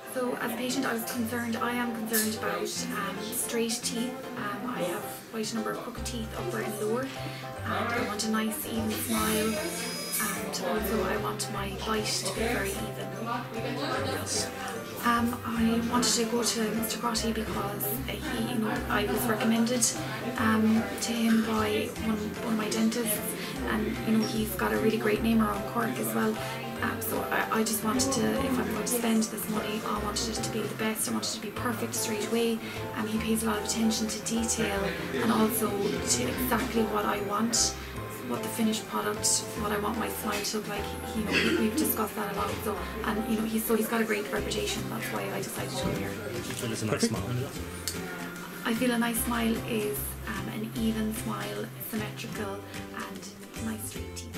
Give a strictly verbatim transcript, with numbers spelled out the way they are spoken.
So as a patient I was concerned, I am concerned about um, straight teeth. Um, I have quite a number of crooked teeth, upper and lower, and I want a nice even smile, and also I want my bite to be very even. Um, I wanted to go to Mister Crotty because he, you know, I was recommended um, to him by one, one of my dentists, and you know he's got a really great name around Cork as well. Um, so I, I just wanted to, if I'm going to spend this money, I wanted it to be the best. I wanted it to be perfect straight away. Um, he pays a lot of attention to detail and also to exactly what I want, what the finished product, what I want my smile to look like. You know, we, we've discussed that a lot. So, and you know, he's so he's got a great reputation. That's why I decided to come here. So it's a nice smile. I feel a nice smile is um, an even smile, symmetrical, and nice straight teeth.